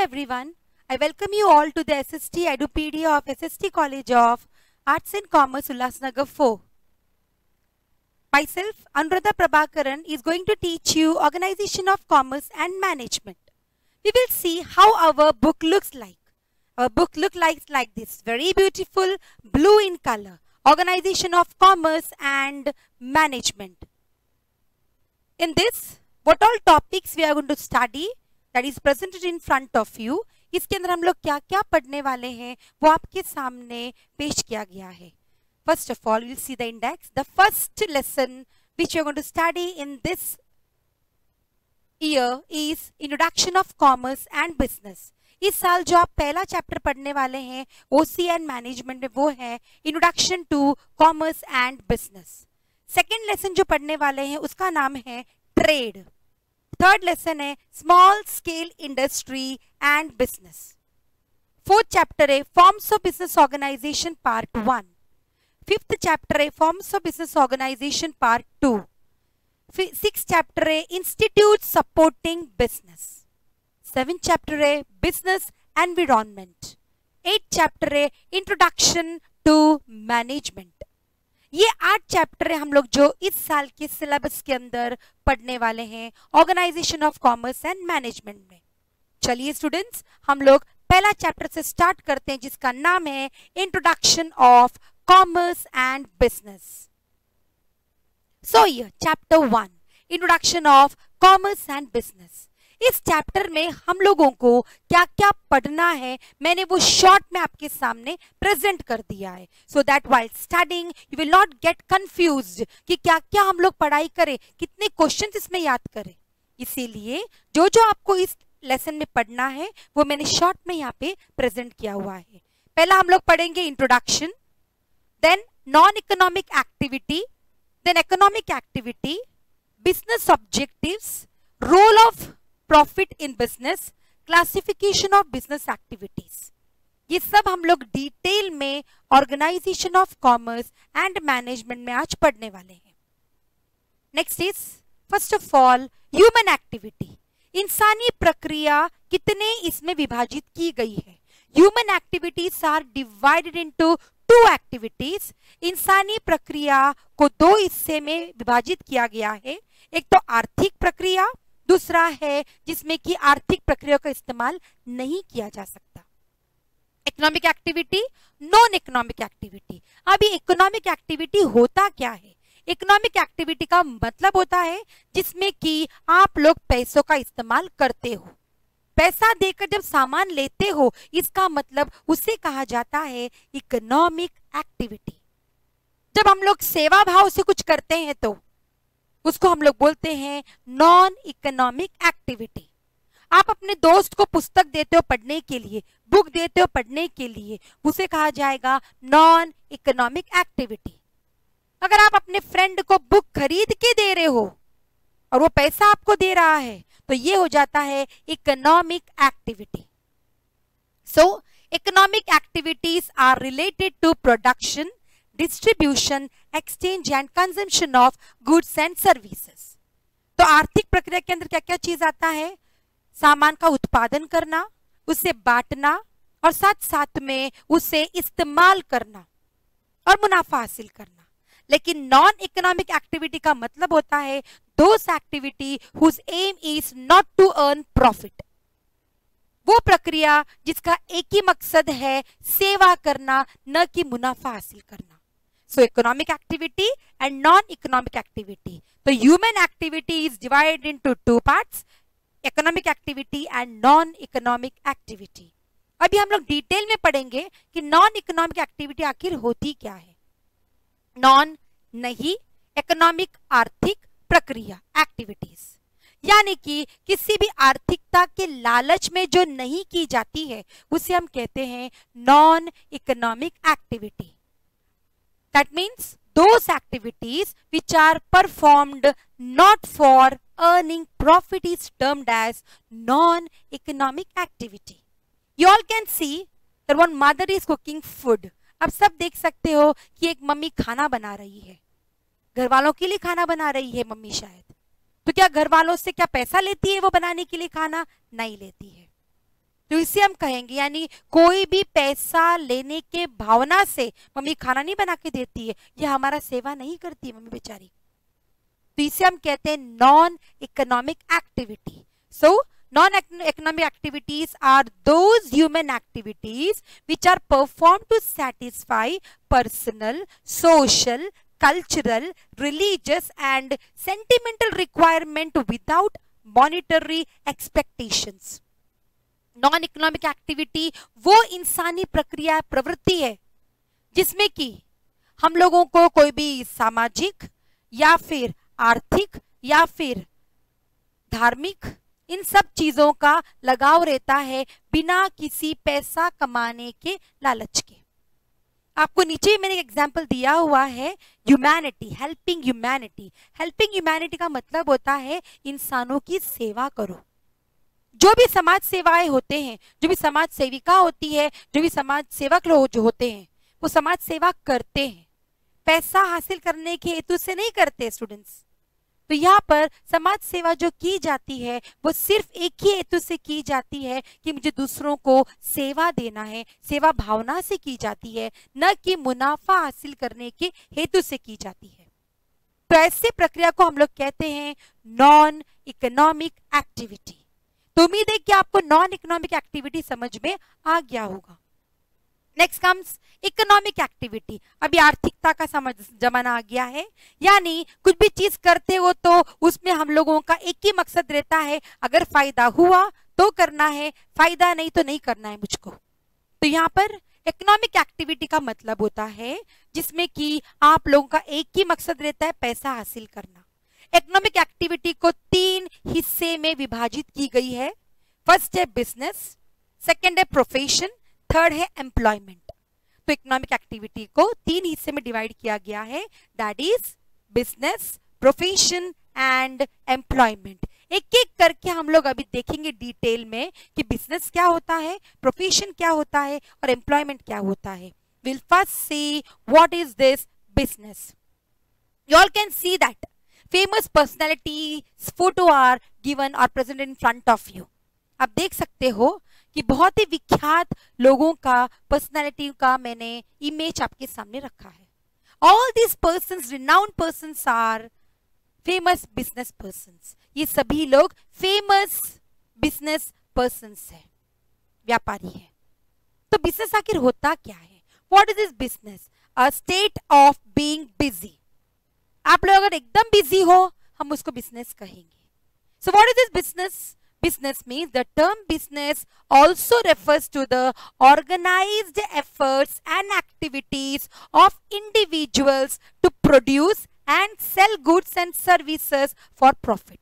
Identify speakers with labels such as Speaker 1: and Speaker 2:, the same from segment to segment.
Speaker 1: everyone. I welcome you all to the SST Edupedia of SST College of Arts and Commerce, Ulhasnagar 4. Myself, Anuradha Prabhakaran, is going to teach you Organization of Commerce and Management. We will see how our book looks like. Our book looks like this, very beautiful, blue in color. Organization of Commerce and Management. In this, what all topics we are going to study, that is presented in front of you. इसके अंदर हम लोग क्या क्या पढ़ने वाले हैं वो आपके सामने पेश किया गया है. First of all, you'll see the index. The first lesson which you are going to study in this year is Introduction of Commerce and Business. इस साल जो आप पहला चैप्टर पढ़ने वाले हैं OC एंड मैनेजमेंट में वो है introduction to commerce and business. Second lesson जो पढ़ने वाले हैं उसका नाम है ट्रेड. थर्ड लेसन है small scale industry and business. Fourth chapter है forms of business organisation part 1. Fifth chapter है forms of business organisation part 2. Six chapter है institute supporting business. Seventh chapter है बिजनेस एनवायरनमेंट. एट चैप्टर है introduction to management. ये 8 chapter है हम लोग जो इस साल के सिलेबस के अंदर पढ़ने वाले हैं organisation of commerce and management में. चलिए स्टूडेंट्स, हम लोग पहला चैप्टर से स्टार्ट करते हैं जिसका नाम है introduction of commerce and business. So ये chapter 1, introduction of commerce and business. इस चैप्टर में हम लोगों को क्या क्या पढ़ना है मैंने वो शॉर्ट में आपके सामने प्रेजेंट कर दिया है, so that while studying you will not get confused कि क्या क्या हम लोग पढ़ाई करें, कितने क्वेश्चंस इसमें याद करें. इसीलिए जो जो आपको इस लेसन में पढ़ना है वो मैंने शॉर्ट में यहाँ पे प्रेजेंट किया हुआ है. पहला हम लोग पढ़ेंगे introduction, then non economic activity, then economic activity, business objectives, role of profit in business, classification of business activities. ये सब हम लोग डिटेल में organisation of commerce and management में आज पढ़ने वाले हैं. Next is first of all human activity. इंसानी प्रक्रिया कितने इसमें विभाजित की गई है. Human activities are divided into 2 activities. इंसानी प्रक्रिया को 2 हिस्से में विभाजित किया गया है. एक तो आर्थिक प्रक्रिया, दूसरा है जिसमें कि आर्थिक प्रक्रिया का इस्तेमाल नहीं किया जा सकता. Economic activity, non economic activity. अभी इकोनॉमिक एक्टिविटी होता क्या है? इकोनॉमिक एक्टिविटी का मतलब होता है जिसमें कि आप लोग पैसों का इस्तेमाल करते हो. पैसा देकर जब सामान लेते हो इसका मतलब उसे कहा जाता है इकोनॉमिक एक्टिविटी. जब हम लोग सेवा भाव से कुछ करते हैं तो उसको हम लोग बोलते हैं नॉन इकोनॉमिक एक्टिविटी. आप अपने दोस्त को पुस्तक देते हो पढ़ने के लिए, बुक देते हो पढ़ने के लिए, उसे कहा जाएगा नॉन इकोनॉमिक एक्टिविटी. अगर आप अपने फ्रेंड को बुक खरीद के दे रहे हो और वो पैसा आपको दे रहा है तो ये हो जाता है economic activity. So economic activities are related to production, distribution, exchange and consumption of goods and services. तो आर्थिक प्रक्रिया के अंदर क्या क्या चीज आता है? सामान का उत्पादन करना, उसे बांटना और साथ साथ में उसे इस्तेमाल करना और मुनाफा हासिल करना. लेकिन नॉन इकोनॉमिक एक्टिविटी का मतलब होता है those activity whose aim is not to earn profit. वो प्रक्रिया जिसका एक ही मकसद है सेवा करना, न कि मुनाफा हासिल करना. So economic activity and non-economic activity. So human activity is divided into 2 parts, economic activity and non-economic activity. अभी हम लोग डिटेल में पढ़ेंगे कि non-economic activity आखिर होती क्या है. Non नहीं, economic आर्थिक प्रक्रिया activities, यानी कि किसी भी आर्थिकता के लालच में जो नहीं की जाती है उसे हम कहते हैं non-economic activity. That means those activities which are performed not for earning profit is termed as non-economic activity. You all can see that one mother is cooking food. अब सब देख सकते हो कि एक मम्मी खाना बना रही है. घर वालों के लिए खाना बना रही है मम्मी शायद. तो क्या घर वालों से क्या पैसा लेती है वो बनाने के लिए खाना? नहीं लेती है. तो इसे हम कहेंगे, यानी कोई भी पैसा लेने के भावना से मम्मी खाना नहीं बना के देती है, ये हमारा सेवा नहीं करती है मम्मी बेचारी, तो इसे हम कहते हैं non economic activity. So non-economic activities are those human activities which are performed to satisfy personal, social, cultural, religious and sentimental requirement without monetary expectations. Non-economic activity वो इंसानी प्रक्रिया प्रवृत्ति है जिसमें कि हम लोगों को कोई भी सामाजिक या फिर आर्थिक या फिर धार्मिक इन सब चीजों का लगाव रहता है बिना किसी पैसा कमाने के लालच के। आपको नीचे मैंने एक एग्जाम्पल दिया हुआ है, humanity, helping humanity. Helping humanity का मतलब होता है इंसानों की सेवा करो। जो भी समाज सेवाएं होते हैं, जो भी समाज सेविका होती है, जो भी समाज सेवक लोग जो होते हैं, वो समाज सेवा करते हैं, पैसा हासिल करने के हेतु से नहीं करते स्टूडेंट्स। तो यहाँ पर समाज सेवा जो की जाती है वो सिर्फ एक ही हेतु से की जाती है कि मुझे दूसरों को सेवा देना है, सेवा भावना से की जाती है, न कि मुनाफा हासिल करने के हेतु से की जाती है। तो ऐसे प्रक्रिया को हम लोग कहते हैं नॉन इकोनॉमिक एक्टिविटी। तो उम्मीद है कि आपको नॉन इकोनॉमिक एक्टिविटी समझ में आ गया होगा। Next comes economic activity. अभी आर्थिकता का समझ जमाना आ गया है, यानी कुछ भी चीज करते हो तो उसमें हम लोगों का एक ही मकसद रहता है, अगर फायदा हुआ तो करना है, फायदा नहीं तो नहीं करना है मुझको। तो यहाँ पर इकोनॉमिक एक्टिविटी का मतलब होता है जिसमें कि आप लोगों का एक ही मकसद रहता है, पैसा हासिल करना। इकोनॉमिक एक्टिविटी को 3 हिस्से में विभाजित की गई है। फर्स्ट है बिजनेस, सेकेंड है प्रोफेशन, थर्ड है एम्प्लॉयमेंट। तो इकोनॉमिक एक्टिविटी को 3 हिस्से में डिवाइड किया गया है, that is business, profession and employment. एक एक करके हम लोग अभी देखेंगे डिटेल में कि बिजनेस क्या होता है, प्रोफेशन क्या होता है और एम्प्लॉयमेंट क्या होता है। Will first see what is this business. You all can see that famous personalities photo are given और present in front of you. आप देख सकते हो कि बहुत ही विख्यात लोगों का पर्सनालिटी का मैंने इमेज आपके सामने रखा है। All these persons, renowned persons are famous business persons. ये सभी लोग फेमस बिजनेस पर्सन्स है, व्यापारी है। तो बिजनेस आखिर होता क्या है? What is this business? A state of being busy. आप लोग अगर एकदम बिजी हो हम उसको बिजनेस कहेंगे। So what is this business? Business means the term business also refers to the organized efforts and activities of individuals to produce and sell goods and services for profit.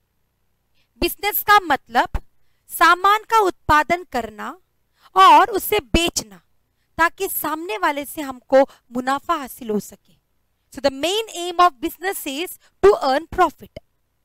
Speaker 1: Business का मतलब सामान का उत्पादन करना और उसे बेचना ताकि सामने वाले से हमको मुनाफा हासिल हो सके। So the main aim of business is to earn profit.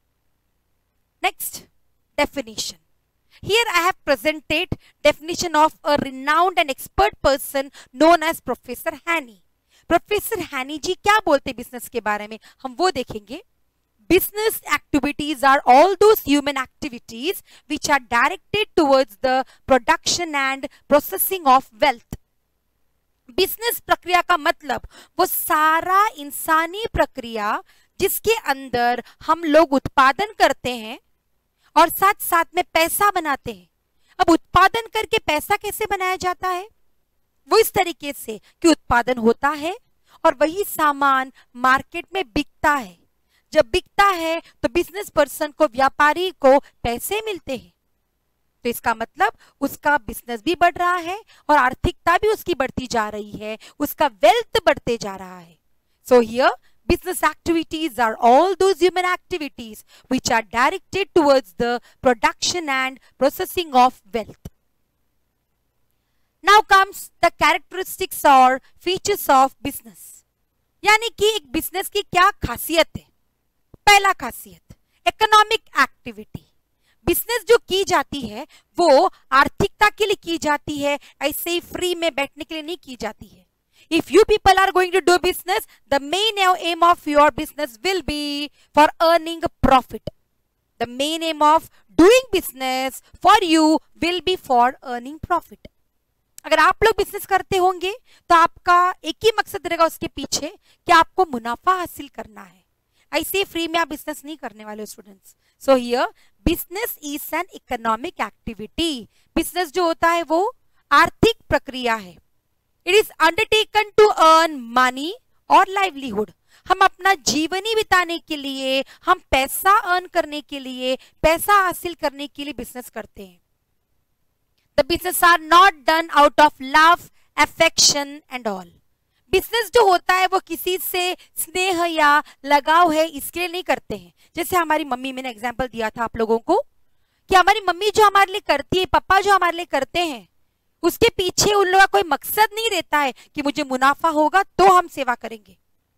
Speaker 1: Next. Definition. Here I have presented definition of a renowned and expert person known as Professor Haney. Professor Haney जी क्या बोलते हैं बिजनेस के बारे में, हम वो देखेंगे। Business activities are all those human activities which are directed towards the production and processing of wealth. Business प्रक्रिया का मतलब वो सारा इंसानी प्रक्रिया जिसके अंदर हम लोग उत्पादन करते हैं और साथ साथ में पैसा बनाते हैं। अब उत्पादन करके पैसा कैसे बनाया जाता है? वो इस तरीके से कि उत्पादन होता है और वही सामान मार्केट में बिकता है। जब बिकता है तो बिजनेस पर्सन को, व्यापारी को पैसे मिलते हैं। तो इसका मतलब उसका बिजनेस भी बढ़ रहा है और आर्थिकता भी उसकी बढ़ती जा रही है, उसका वेल्थ बढ़ते जा रहा है। So here business activities are all those human activities which are directed towards the production and processing of wealth. Now comes the characteristics or features of business. यानी कि एक बिजनेस की क्या खासियत है? पहला खासियत, इकोनॉमिक एक्टिविटी। बिजनेस जो की जाती है वो आर्थिकता के लिए की जाती है, ऐसे ही फ्री में बैठने के लिए नहीं की जाती है। If you people are going to do business, the main aim of your business will be for earning a profit. The main aim of doing business for you will be for earning profit. अगर आप लोग business करते होंगे तो आपका एक ही मकसद रहेगा उसके पीछे कि आपको मुनाफा हासिल करना है। ऐसे फ्री में आप बिजनेस नहीं करने वाले students. So here business is an economic activity. Business जो होता है वो आर्थिक प्रक्रिया है। It is undertaken to earn money और लाइवलीहुड। हम अपना जीवन ही बिताने के लिए, हम पैसा अर्न करने के लिए, पैसा हासिल करने के लिए बिजनेस करते हैं। The business are not done out of love, affection and all. Business जो होता है वो किसी से स्नेह या लगाव है इसके लिए नहीं करते हैं। जैसे हमारी मम्मी, मैंने एग्जांपल दिया था आप लोगों को कि हमारी मम्मी जो हमारे लिए करती है, पापा जो हमारे लिए करते हैं, उसके पीछे उन लोगों का कोई मकसद नहीं रहता है कि मुझे मुनाफा होगा तो हम सेवा करेंगे।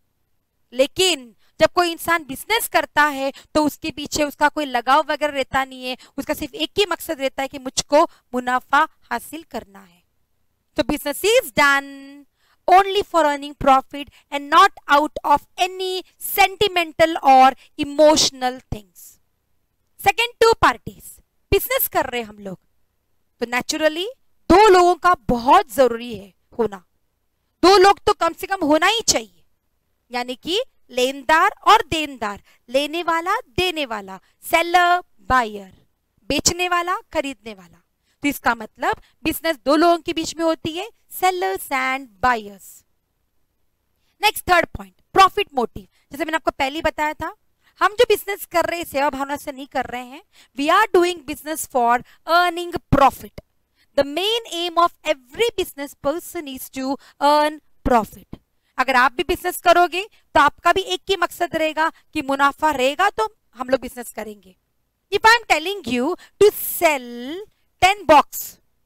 Speaker 1: लेकिन जब कोई इंसान बिजनेस करता है तो उसके पीछे उसका कोई लगाव वगैरह रहता नहीं है, उसका सिर्फ एक ही मकसद रहता है कि मुझको मुनाफा हासिल करना है। तो business is done only for earning profit and not out of any sentimental और emotional things. Second, two parties. Business कर रहे हैं हम लोग तो नेचुरली दो लोगों का बहुत जरूरी है होना। दो लोग तो कम से कम होना ही चाहिए, यानी कि लेनदार और देनदार, लेने वाला देने वाला, सेलर बायर, बेचने वाला खरीदने वाला। तो इसका मतलब बिजनेस दो लोगों के बीच में होती है, sellers and buyers. Next, third point, profit motive. जैसे मैंने आपको पहले बताया था, हम जो बिजनेस कर रहे हैं सेवा भावना से नहीं कर रहे हैं। We are doing business for earning profit. The main aim of every business person is to earn profit. अगर आप भी बिजनेस करोगे तो आपका भी एक ही मकसद रहेगा कि मुनाफा रहेगा तो हम लोग बिजनेस करेंगे। If I am telling you to sell 10 box,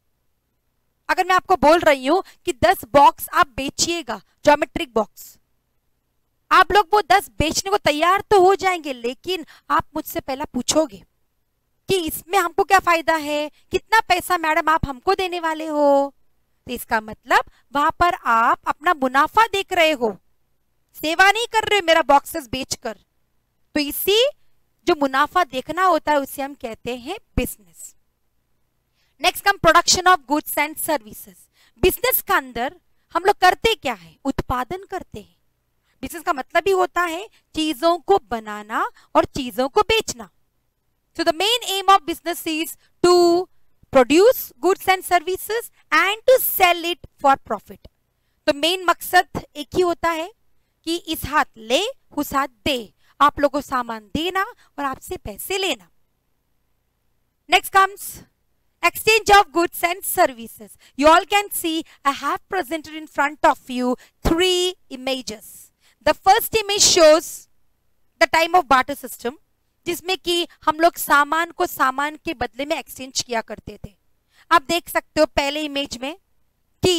Speaker 1: अगर मैं आपको बोल रही हूं कि 10 बॉक्स आप बेचिएगा, ज्योमेट्रिक बॉक्स, आप लोग वो 10 बेचने को तैयार तो हो जाएंगे, लेकिन आप मुझसे पहला पूछोगे कि इसमें हमको क्या फायदा है, कितना पैसा मैडम आप हमको देने वाले हो। तो इसका मतलब वहां पर आप अपना मुनाफा देख रहे हो, सेवा नहीं कर रहे मेरा बॉक्सेस बेचकर। तो इसी जो मुनाफा देखना होता है उसे हम कहते हैं business. Next come production of goods and services. Business का अंदर हम लोग करते क्या है, उत्पादन करते हैं। बिजनेस का मतलब ही होता है चीजों को बनाना और चीजों को बेचना। So the main aim of business is to produce goods and services and to sell it for profit। तो मेन मकसद एक ही होता है कि इस हाथ ले उस हाथ दे, आप लोगों को सामान देना और आपसे पैसे लेना। Next comes exchange of goods and services. You all can see I have presented in front of you 3 images. The first image shows the time of barter system, जिसमें कि हम लोग सामान को सामान के बदले में एक्सचेंज किया करते थे। आप देख सकते हो पहले इमेज में कि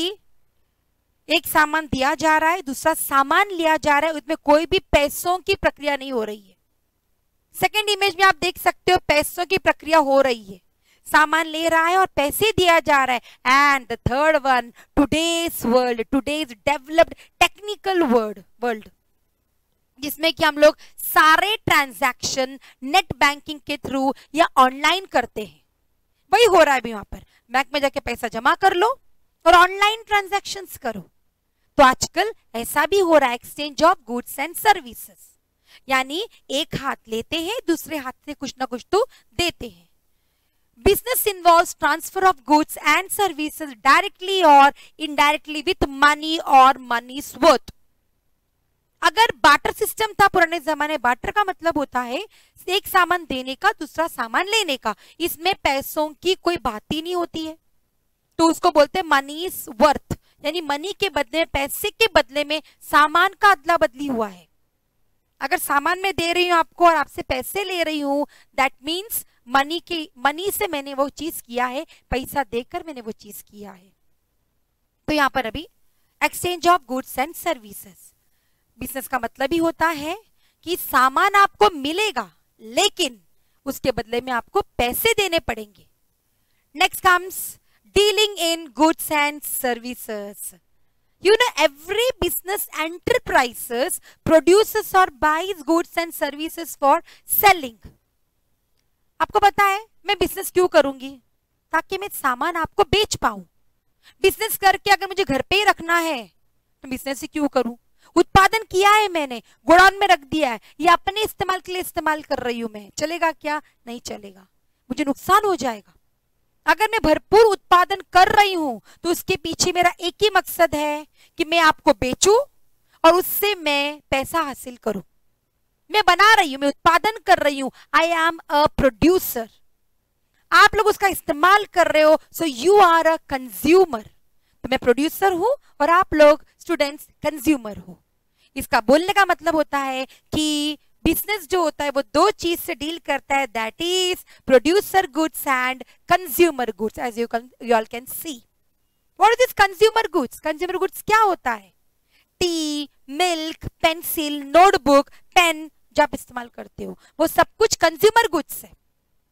Speaker 1: एक सामान दिया जा रहा है, दूसरा सामान लिया जा रहा है, उसमें कोई भी पैसों की प्रक्रिया नहीं हो रही है। सेकंड इमेज में आप देख सकते हो पैसों की प्रक्रिया हो रही है, सामान ले रहा है और पैसे दिया जा रहा है। And the third one, today's world, today's developed technical world, जिसमें कि हम लोग सारे ट्रांजैक्शन नेट बैंकिंग के थ्रू या ऑनलाइन करते हैं। वही हो रहा है अभी वहां पर, बैंक में जाके पैसा जमा कर लो और ऑनलाइन ट्रांजैक्शंस करो। तो आजकल ऐसा भी हो रहा है, exchange of goods and services, यानी एक हाथ लेते हैं दूसरे हाथ से कुछ ना कुछ तो देते हैं। Business involves transfer of goods and services directly और इनडायरेक्टली विथ मनी और मनीज वर्थ। अगर बार्टर सिस्टम था पुराने जमाने, बार्टर का मतलब होता है एक सामान देने का दूसरा सामान लेने का, इसमें पैसों की कोई बात ही नहीं होती है, तो उसको बोलते हैं मनीज वर्थ, यानी मनी के बदले, पैसे के बदले में सामान का अदला बदली हुआ है। अगर सामान मैं दे रही हूं आपको और आपसे पैसे ले रही हूं, दैट मीन्स मनी से मैंने वो चीज किया है, पैसा देकर मैंने वो चीज किया है। तो यहां पर अभी exchange of goods and services, business का मतलब ही होता है कि सामान आपको मिलेगा लेकिन उसके बदले में आपको पैसे देने पड़ेंगे। Next comes dealing in goods and services. You know, every business enterprises produces or buys goods and services for selling. आपको पता है मैं बिजनेस क्यों करूंगी? ताकि मैं सामान आपको बेच पाऊं। बिजनेस करके अगर मुझे घर पे ही रखना है तो बिजनेस ही क्यों करूं? उत्पादन किया है मैंने, गोडाउन में रख दिया है, ये अपने इस्तेमाल के लिए इस्तेमाल कर रही हूं मैं, चलेगा क्या? नहीं चलेगा, मुझे नुकसान हो जाएगा। अगर मैं भरपूर उत्पादन कर रही हूं तो उसके पीछे मेरा एक ही मकसद है कि मैं आपको बेचूं और उससे मैं पैसा हासिल करूं। मैं बना रही हूं, मैं उत्पादन कर रही हूं, आई एम अ प्रोड्यूसर। आप लोग उसका इस्तेमाल कर रहे हो, so you are a consumer. तो मैं प्रोड्यूसर हूं और आप लोग स्टूडेंट्स कंज्यूमर हो। इसका बोलने का मतलब होता है कि बिजनेस जो होता है वो दो चीज से डील करता है, that is producer goods and consumer goods, as you all can see. What is this consumer goods? Consumer goods क्या होता है? Tea, milk, pencil, notebook, pen जो आप इस्तेमाल करते हो वो सब कुछ कंज्यूमर गुड्स है।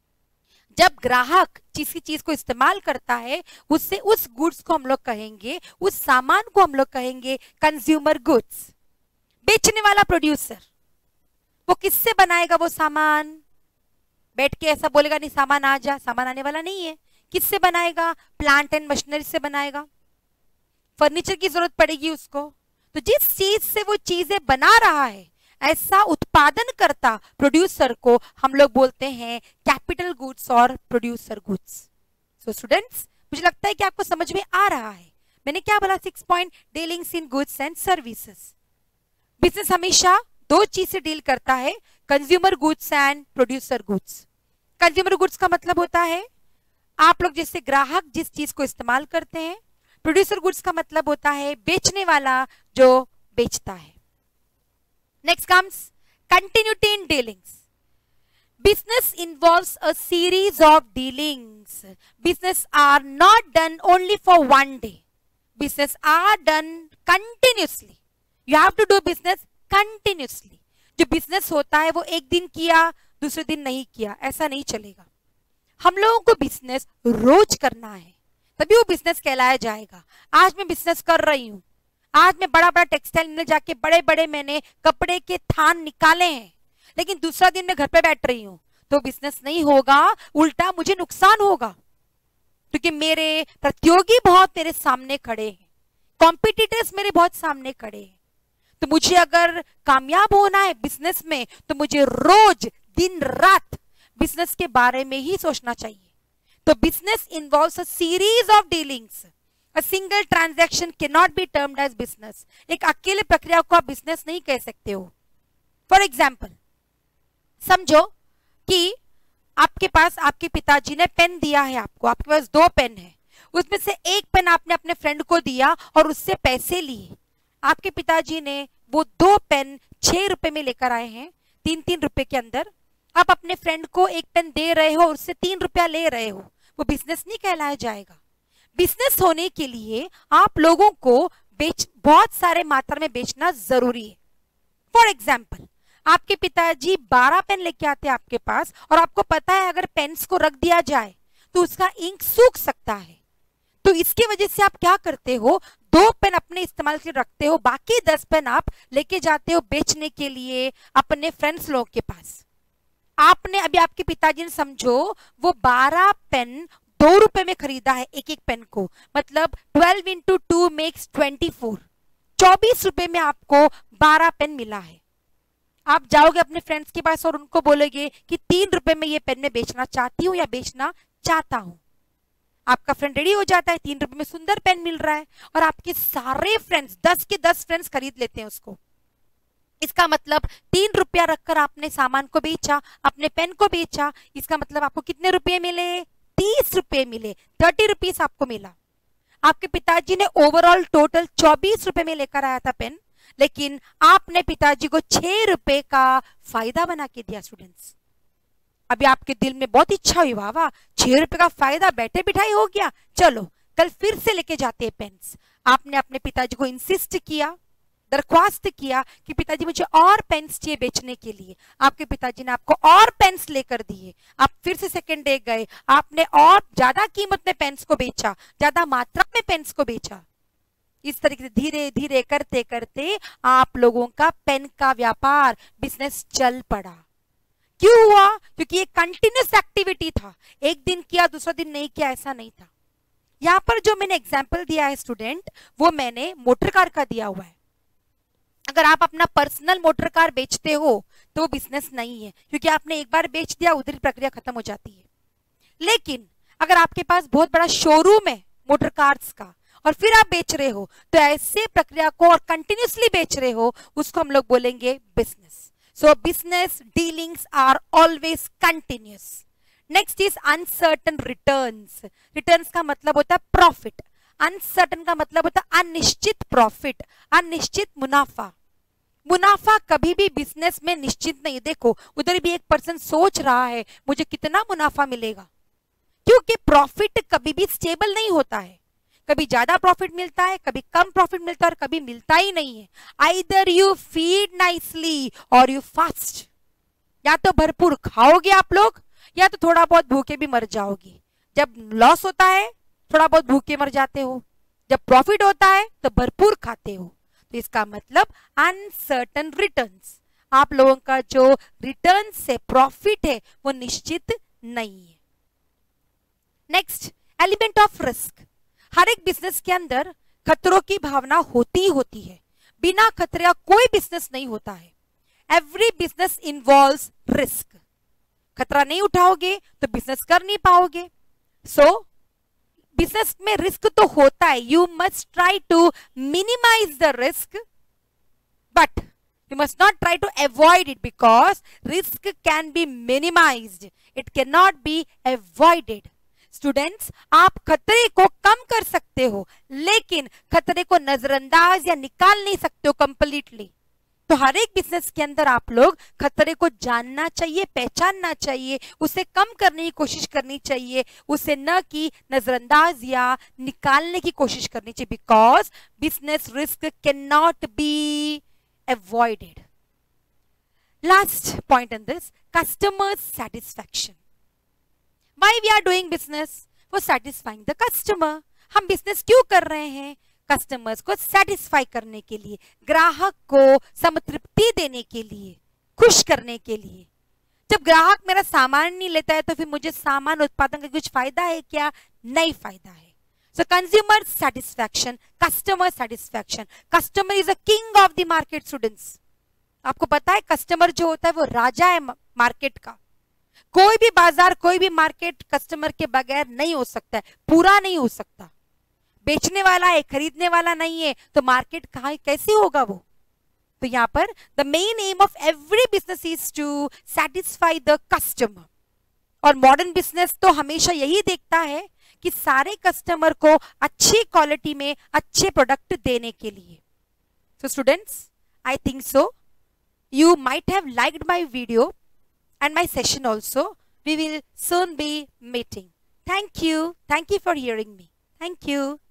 Speaker 1: जब ग्राहक किसी चीज को इस्तेमाल करता है उससे उस गुड्स को हम लोग कहेंगे, उस सामान को हम लोग कहेंगे कंज्यूमर गुड्स। बेचने वाला प्रोड्यूसर, वो किससे बनाएगा वो सामान? बैठ के ऐसा बोलेगा नहीं सामान आ जा, सामान आने वाला नहीं है। किससे बनाएगा? प्लांट एंड मशीनरी से बनाएगा। फर्नीचर की जरूरत पड़ेगी उसको। तो जिस चीज से वो चीजें बना रहा है ऐसा उत्पादन करता प्रोड्यूसर को हम लोग बोलते हैं कैपिटल गुड्स और प्रोड्यूसर गुड्स। सो स्टूडेंट्स, मुझे लगता है कि आपको समझ में आ रहा है। मैंने क्या बोला? 6 point, dealings in goods and services. Business हमेशा दो चीज से डील करता है, consumer goods and producer goods. Consumer goods का मतलब होता है आप लोग जैसे ग्राहक जिस चीज को इस्तेमाल करते हैं। प्रोड्यूसर गुड्स का मतलब होता है बेचने वाला जो बेचता है। Next comes continuity in dealings. Business involves a series of dealings. Business are not done only for one day. Business are done continuously. You have to do business continuously. जो बिजनेस होता है वो एक दिन किया दूसरे दिन नहीं किया, ऐसा नहीं चलेगा। हम लोगों को बिजनेस रोज करना है, तभी वो बिजनेस कहलाया जाएगा। आज मैं बिजनेस कर रही हूँ, आज मैं बड़ा बड़ा टेक्सटाइल में जाके बड़े बड़े मैंने कपड़े के थान निकाले हैं, लेकिन दूसरा दिन मैं घर पे बैठ रही हूँ, तो बिजनेस नहीं होगा, उल्टा मुझे नुकसान होगा। क्योंकि मेरे प्रतियोगी बहुत मेरे सामने खड़े हैं, कॉम्पिटिटर्स मेरे बहुत सामने खड़े हैं। तो मुझे अगर कामयाब होना है बिजनेस में तो मुझे रोज दिन रात बिजनेस के बारे में ही सोचना चाहिए। तो business involves a series of dealings. A single transaction can not be termed as business. एक अकेले प्रक्रिया को आप बिजनेस नहीं कह सकते हो। फॉर एग्जाम्पल, समझो कि आपके पास आपके पिताजी ने पेन दिया है आपको, आपके पास 2 पेन है, उसमें से एक पेन आपने अपने फ्रेंड को दिया और उससे पैसे लिए। आपके पिताजी ने वो 2 पेन 6 रुपए में लेकर आए हैं, 3-3 रुपए के अंदर। आप अपने फ्रेंड को एक पेन दे रहे हो और उससे 3 रुपया ले रहे हो, वो बिजनेस नहीं कहलाया जाएगा। बिजनेस होने के लिए आप लोगों को बहुत सारे मात्रा में बेचना जरूरी है। फॉर एग्जाम्पल, आपके पिताजी 12 पेन लेके आते हैं आपके पास और आपको पता है अगर पेन्स को रख दिया जाए तो उसका इंक सूख सकता है। तो इसकी वजह से आप क्या करते हो, 2 पेन अपने इस्तेमाल के लिए रखते हो, बाकी 10 पेन आप लेके जाते हो बेचने के लिए अपने फ्रेंड्स लोग के पास। आपने अभी आपके पिताजी ने समझो वो 12 पेन 2 रुपए में खरीदा है एक एक पेन को, मतलब 12 into 2 makes 24। 24 रुपए में आपको 12 पेन मिला है। आप जाओगे अपने फ्रेंड्स के पास और उनको बोलोगे कि 3 रुपए में ये पेन मैं बेचना चाहती हूँ या बेचना चाहता हूँ। आपका फ्रेंड रेडी हो जाता है, 3 रुपए में सुंदर पेन मिल रहा है और आपके सारे फ्रेंड्स 10 के 10 फ्रेंड्स खरीद लेते हैं उसको। इसका मतलब 3 रुपया रखकर आपने सामान को बेचा, अपने पेन को बेचा। इसका मतलब आपको कितने रुपए मिले? 30 रुपए मिले, 30 रुपीस आपको मिला। आपके पिताजी ने ओवरऑल टोटल 24 रुपए में लेकर आया था पेन, लेकिन आपने पिताजी को 6 रुपए का फायदा बना के दिया। स्टूडेंट्स, अभी आपके दिल में बहुत इच्छा हुई, वाह वाह 6 रुपए का फायदा बैठे बिठाई हो गया, चलो कल फिर से लेके जाते हैं पेन्स। आपने अपने पिताजी को इंसिस्ट किया, दरख्वास्त किया कि पिताजी मुझे और पेन्स चाहिए बेचने के लिए। आपके पिताजी ने आपको और पेन्स लेकर दिए। आप फिर से सेकंड डे गए, आपने और ज्यादा कीमत में पेन्स को बेचा, ज्यादा मात्रा में पेन्स को बेचा। इस तरीके से धीरे धीरे करते करते आप लोगों का पेन का व्यापार बिजनेस चल पड़ा। क्यों हुआ? क्योंकि ये कंटिन्यूस एक्टिविटी था, एक दिन किया दूसरा दिन नहीं किया, ऐसा नहीं था। यहां पर जो मैंने एग्जाम्पल दिया है स्टूडेंट, वो मैंने मोटर कार का दिया हुआ है। अगर आप अपना पर्सनल मोटर कार बेचते हो तो वो बिजनेस नहीं है, क्योंकि आपने एक बार बेच दिया, उधर प्रक्रिया खत्म हो जाती है। लेकिन अगर आपके पास बहुत बड़ा शोरूम है मोटर कार्स का और फिर आप बेच रहे हो, तो ऐसे प्रक्रिया को और कंटिन्यूसली बेच रहे हो, उसको हम लोग बोलेंगे business. So business dealings are always continuous. Next is uncertain returns. Returns का मतलब होता है प्रॉफिट, अनसर्टन का मतलब होता है अनिश्चित प्रॉफिट, अनिश्चित मुनाफा। मुनाफा कभी भी बिजनेस में निश्चित नहीं। देखो उधर भी एक पर्सन सोच रहा है मुझे कितना मुनाफा मिलेगा, क्योंकि प्रॉफिट कभी भी स्टेबल नहीं होता है। कभी ज्यादा प्रॉफिट मिलता है, कभी कम प्रॉफिट मिलता है, और कभी मिलता ही नहीं है। आइदर यू फीड नाइसली और यू फास्ट। या तो भरपूर खाओगे आप लोग, या तो थोड़ा बहुत भूखे भी मर जाओगे। जब लॉस होता है थोड़ा बहुत भूखे मर जाते हो, जब प्रॉफिट होता है तो भरपूर खाते हो। तो इसका मतलब अनसर्टन रिटर्न्स। आप लोगों का जो रिटर्न से प्रॉफिट है वो निश्चित नहीं है। Next, element of risk. हर एक बिजनेस के अंदर खतरों की भावना होती ही होती है। बिना खतरे कोई बिजनेस नहीं होता है। Every business involves risk. खतरा नहीं उठाओगे तो बिजनेस कर नहीं पाओगे। सो बिजनेस में रिस्क तो होता है। You must try to minimise the risk, but you must not try to avoid it, because risk can be minimized, it cannot be avoided. Students, आप खतरे को कम कर सकते हो, लेकिन खतरे को नजरअंदाज या निकाल नहीं सकते हो कंप्लीटली। तो हर एक बिजनेस के अंदर आप लोग खतरे को जानना चाहिए, पहचानना चाहिए, उसे कम करने की कोशिश करनी चाहिए, उसे न कि नजरअंदाज या निकालने की कोशिश करनी चाहिए, because business risk can not be avoided. Last point in this, customer satisfaction. Why we are doing business? For satisfying the customer. हम business क्यों कर रहे हैं? कस्टमर्स को सेटिस्फाई करने के लिए, ग्राहक को संतृप्ति देने के लिए, खुश करने के लिए। जब ग्राहक मेरा सामान नहीं लेता है तो फिर मुझे सामान उत्पादन का कुछ फायदा है क्या? नहीं फायदा है। So consumer satisfaction, customer satisfaction. Customer is a king of the market, students. आपको पता है कस्टमर जो होता है वो राजा है मार्केट का। कोई भी बाजार, कोई भी मार्केट कस्टमर के बगैर नहीं हो सकता है, पूरा नहीं हो सकता। बेचने वाला है, खरीदने वाला नहीं है, तो मार्केट कहाँ कैसे होगा वो? तो यहाँ पर the main aim of every business is to satisfy the customer. और मॉडर्न बिजनेस तो हमेशा यही देखता है कि सारे कस्टमर को अच्छी क्वालिटी में अच्छे प्रोडक्ट देने के लिए। So students, I think so you might have liked my video and my session also. We will soon be meeting. Thank you for hearing me. Thank you.